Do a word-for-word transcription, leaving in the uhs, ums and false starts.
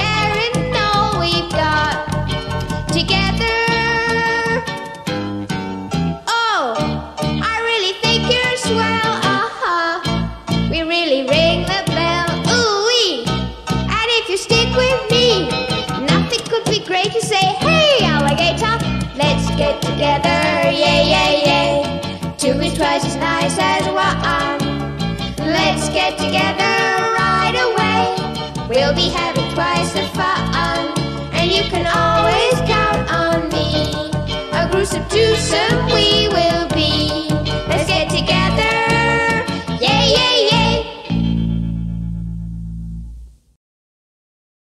sharing all we've got together. Oh, I really think you're swell, uh-huh. We really ring the bell, ooh-wee. And if you stick with me, nothing could be great to say, hey, alligator, let's get together, yay, yay, yay. Two is twice as nice as one. Let's get together right away. We'll be having twice the fun, and you can always count on me. A gruesome twosome we will be.